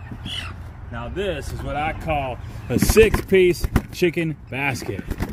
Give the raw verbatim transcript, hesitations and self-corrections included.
Now this is what I call a six-piece chicken basket.